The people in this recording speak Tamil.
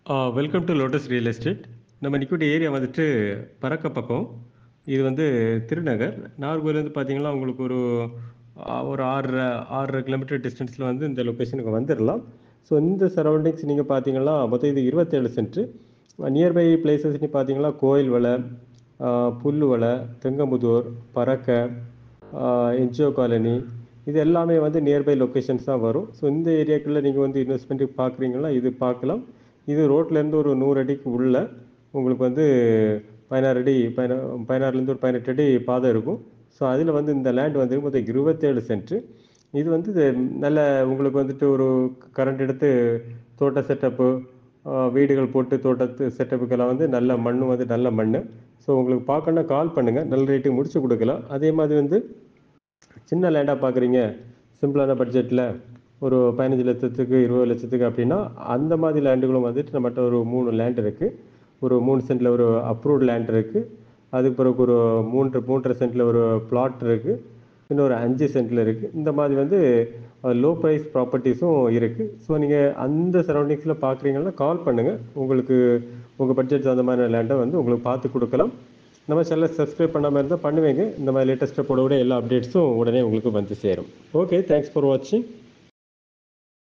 Welcome to lotus real estate. நம்ம நிற்கக்கூடிய ஏரியா வந்துட்டு பறக்க பக்கம். இது வந்து திருநகர். நாகர்கோவிலேருந்து பார்த்தீங்கன்னா உங்களுக்கு ஒரு 6.5 கிலோமீட்டர் டிஸ்டன்ஸில் வந்து இந்த லொக்கேஷனுக்கு வந்துடலாம். ஸோ இந்த சரௌண்டிங்ஸ் நீங்கள் பார்த்தீங்கன்னா மொத்தம் இது 27 சென்ட்டு. நியர்பை பிளேசஸ்னு பார்த்தீங்கன்னா கோயில் வலை, புல்லு வலை, தெங்கமுதூர், பறக்க, என்ஜிஓ காலனி, இது எல்லாமே வந்து நியர்பை லொக்கேஷன்ஸ் தான் வரும். ஸோ இந்த ஏரியாக்குள்ளே நீங்கள் வந்து இன்வெஸ்ட்மெண்ட்டுக்கு பார்க்குறீங்களா, இது பார்க்கலாம். இது ரோட்லேருந்து ஒரு 100 அடிக்கு உள்ள உங்களுக்கு வந்து 16 அடி 16லேருந்து ஒரு 18 அடி பாதை இருக்கும். ஸோ அதில் வந்து இந்த லேண்ட் வந்து மொத்தம் 27 சென்ட்டு. இது வந்து நல்ல உங்களுக்கு வந்துட்டு ஒரு கரண்ட் எடுத்து தோட்ட செட்டப்பு, வீடுகள் போட்டு தோட்டத்து செட்டப்புக்கெல்லாம் வந்து நல்ல மண் வந்து நல்ல மண். ஸோ உங்களுக்கு பார்க்கணுன்னா கால் பண்ணுங்கள், நல்ல ரேட்டுக்கு முடிச்சு கொடுக்கலாம். அதே மாதிரி வந்து சின்ன லேண்டாக பார்க்குறீங்க, சிம்பிளான பட்ஜெட்டில் ஒரு 15 லட்சத்துக்கு 20 லட்சத்துக்கு அப்படின்னா அந்த மாதிரி லேண்டுகளும் வந்துட்டு நம்மகிட்ட ஒரு 3 லேண்ட் இருக்குது. ஒரு 3 சென்ட்டில் ஒரு அப்ரூவ்டு லேண்ட் இருக்குது. அதுக்கு பிறகு ஒரு 3.5 சென்ட்டில் ஒரு பிளாட் இருக்குது. இன்னொரு 5 சென்ட்டில் இருக்குது. இந்த மாதிரி வந்து லோ ப்ரைஸ் ப்ராப்பர்ட்டிஸும் இருக்குது. ஸோ நீங்கள் அந்த சரௌண்டிங்ஸில் பார்க்குறீங்கன்னா கால் பண்ணுங்கள். உங்களுக்கு உங்கள் பட்ஜெட் அந்த மாதிரி லேண்டை வந்து உங்களுக்கு பார்த்து கொடுக்கலாம். நம்ம சேனலை சப்ஸ்கிரைப் பண்ணாமல் இருந்தால் பண்ணுவீங்க. இந்த மாதிரி லேட்டஸ்ட்டாக போட எல்லா அப்டேட்ஸும் உடனே உங்களுக்கு வந்து சேரும். ஓகே, தேங்க்ஸ் ஃபார் வாட்சிங்.